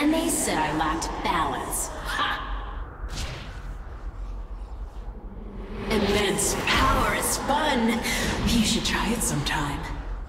And they said I lacked balance. Ha! Immense power is fun. You should try it sometime.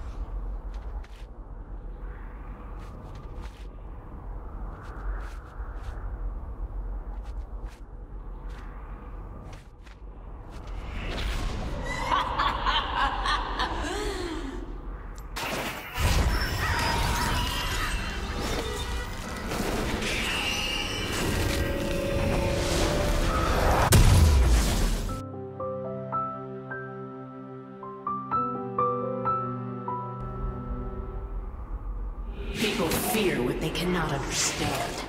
People fear what they cannot understand.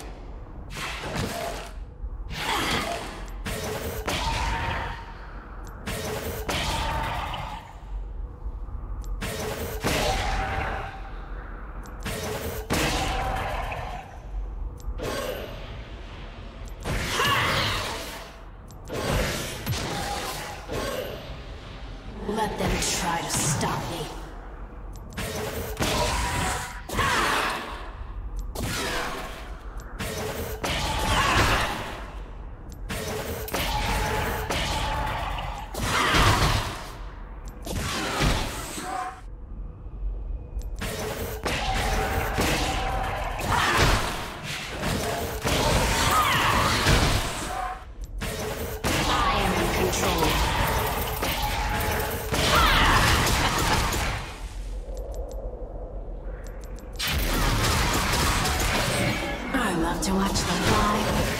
Let them try to stop me. I love to watch them fly.